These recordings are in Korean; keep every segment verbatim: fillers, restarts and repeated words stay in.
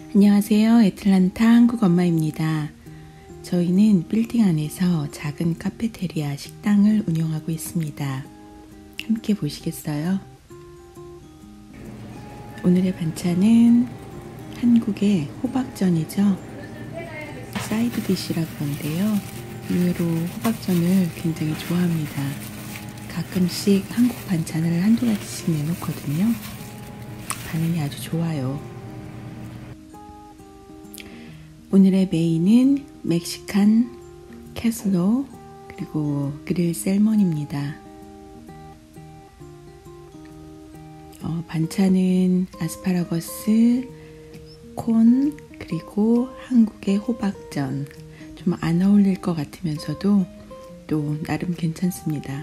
안녕하세요. 애틀란타 한국 엄마입니다. 저희는 빌딩 안에서 작은 카페테리아 식당을 운영하고 있습니다. 함께 보시겠어요? 오늘의 반찬은 한국의 호박전이죠. 사이드 디시라고 하는데요. 의외로 호박전을 굉장히 좋아합니다. 가끔씩 한국 반찬을 한두 가지씩 내놓거든요. 반응이 아주 좋아요. 오늘의 메인은 멕시칸 캐슬로 그리고 그릴 셀몬입니다. 어, 반찬은 아스파라거스, 콘, 그리고 한국의 호박전. 좀 안 어울릴 것 같으면서도 또 나름 괜찮습니다.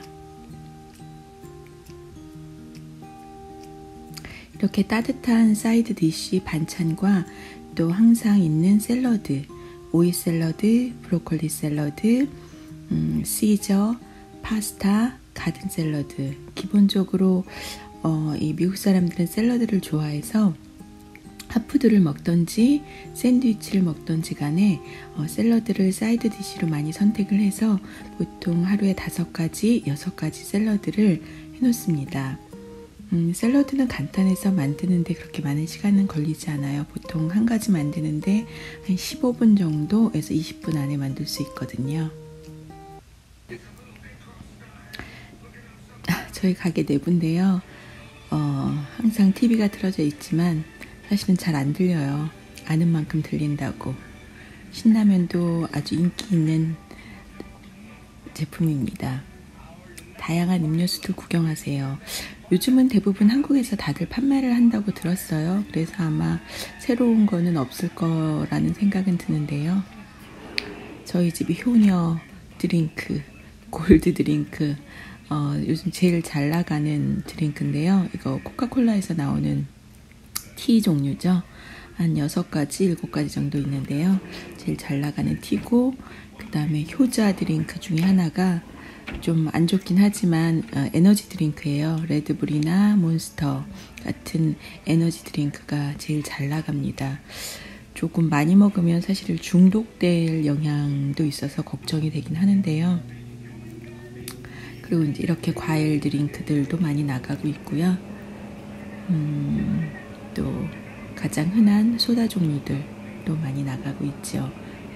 이렇게 따뜻한 사이드 디시 반찬과 또 항상 있는 샐러드, 오이 샐러드, 브로콜리 샐러드, 음, 시저, 파스타, 가든 샐러드. 기본적으로 어, 이 미국 사람들은 샐러드를 좋아해서 핫푸드를 먹던지 샌드위치를 먹던지 간에 어, 샐러드를 사이드 디시로 많이 선택을 해서 보통 하루에 다섯 가지, 여섯 가지 샐러드를 해놓습니다. 음, 샐러드는 간단해서 만드는데 그렇게 많은 시간은 걸리지 않아요. 보통 한 가지 만드는데 한 십오 분 정도에서 이십 분 안에 만들 수 있거든요. 아, 저희 가게 내부인데요. 어, 항상 티비가 틀어져 있지만 사실은 잘 안 들려요. 아는 만큼 들린다고. 신라면도 아주 인기 있는 제품입니다. 다양한 음료수들 구경하세요. 요즘은 대부분 한국에서 다들 판매를 한다고 들었어요. 그래서 아마 새로운 거는 없을 거라는 생각은 드는데요. 저희 집이 효녀 드링크, 골드 드링크, 어, 요즘 제일 잘 나가는 드링크인데요. 이거 코카콜라에서 나오는 티 종류죠. 한 여섯 가지, 일곱 가지 정도 있는데요. 제일 잘 나가는 티고, 그 다음에 효자 드링크 중에 하나가 좀 안 좋긴 하지만 어, 에너지 드링크예요. 레드불이나 몬스터 같은 에너지 드링크가 제일 잘 나갑니다. 조금 많이 먹으면 사실 중독될 영향도 있어서 걱정이 되긴 하는데요. 그리고 이제 이렇게 과일 드링크들도 많이 나가고 있고요. 음, 또 가장 흔한 소다 종류들도 많이 나가고 있죠.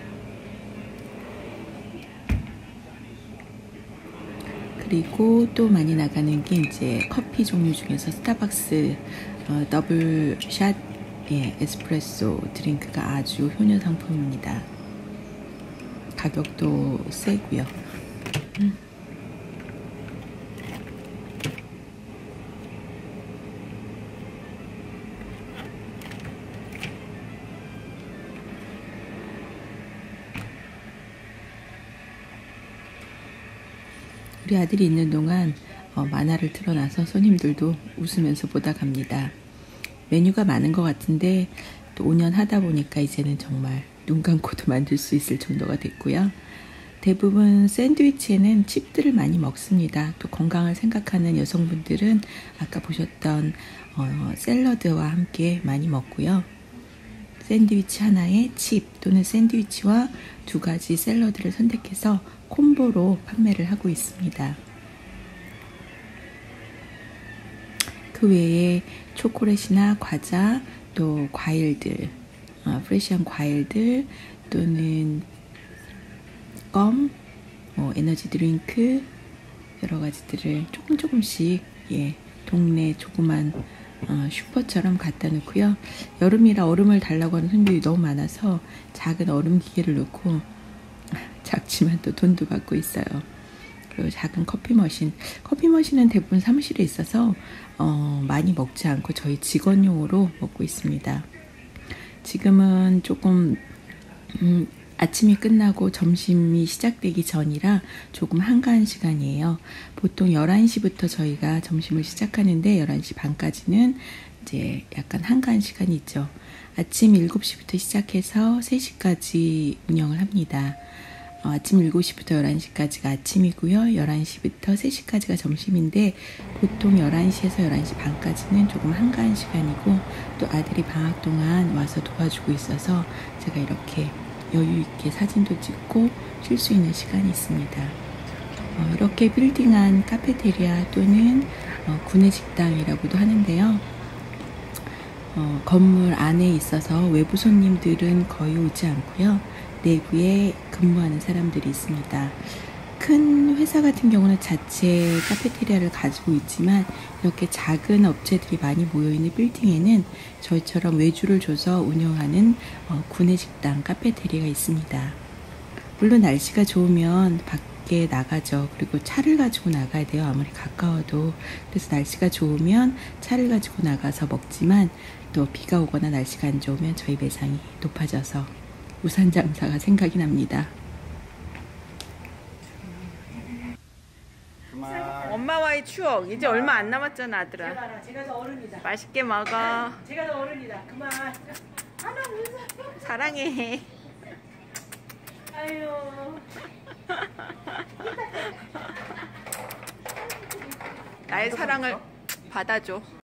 그리고 또 많이 나가는 게 이제 커피 종류 중에서 스타벅스 어, 더블샷 예, 에스프레소 드링크가 아주 효녀 상품입니다. 가격도 세고요. 음. 우리 아들이 있는 동안 어, 만화를 틀어놔서 손님들도 웃으면서 보다 갑니다. 메뉴가 많은 것 같은데 또 오 년 하다 보니까 이제는 정말 눈 감고도 만들 수 있을 정도가 됐고요. 대부분 샌드위치에는 칩들을 많이 먹습니다. 또 건강을 생각하는 여성분들은 아까 보셨던 어, 샐러드와 함께 많이 먹고요. 샌드위치 하나에 칩 또는 샌드위치와 두 가지 샐러드를 선택해서 콤보로 판매를 하고 있습니다. 그 외에 초콜릿이나 과자, 또 과일들, 어, 프레시한 과일들 또는 껌, 뭐 에너지 드링크 여러 가지들을 조금 조금씩 예, 동네 조그만 어, 슈퍼처럼 갖다 놓고요. 여름이라 얼음을 달라고 하는 손님들이 너무 많아서 작은 얼음 기계를 놓고 작지만 또 돈도 받고 있어요. 그리고 작은 커피 머신. 커피 머신은 대부분 사무실에 있어서 어, 많이 먹지 않고 저희 직원용으로 먹고 있습니다. 지금은 조금 음, 아침이 끝나고 점심이 시작되기 전이라 조금 한가한 시간이에요. 보통 열한 시부터 저희가 점심을 시작하는데 열한 시 반까지는 이제 약간 한가한 시간이 있죠. 아침 일곱 시부터 시작해서 세 시까지 운영을 합니다. 어, 아침 일곱 시부터 열한 시까지가 아침이고요. 열한 시부터 세 시까지가 점심인데 보통 열한 시에서 열한 시 반까지는 조금 한가한 시간이고 또 아들이 방학 동안 와서 도와주고 있어서 제가 이렇게 여유 있게 사진도 찍고 쉴 수 있는 시간이 있습니다. 어, 이렇게 빌딩한 카페테리아 또는 어, 구내식당이라고도 하는데요. 어, 건물 안에 있어서 외부 손님들은 거의 오지 않고요. 내부에 근무하는 사람들이 있습니다. 큰 회사 같은 경우는 자체 카페테리아를 가지고 있지만 이렇게 작은 업체들이 많이 모여있는 빌딩에는 저희처럼 외주를 줘서 운영하는 어, 구내식당 카페테리아가 있습니다. 물론 날씨가 좋으면 밖에 나가죠. 그리고 차를 가지고 나가야 돼요. 아무리 가까워도. 그래서 날씨가 좋으면 차를 가지고 나가서 먹지만 또 비가 오거나 날씨가 안 좋으면 저희 매상이 높아져서 우산 장사가 생각이 납니다. 엄마와의 추억 이제 얼마 안 남았잖아 아들아. 제가, 제가 더 어른이다. 맛있게 먹어. 제가 더 어른이다. 그만. 하나 웃어. 사랑해. 아유. 나의 사랑을 받아줘.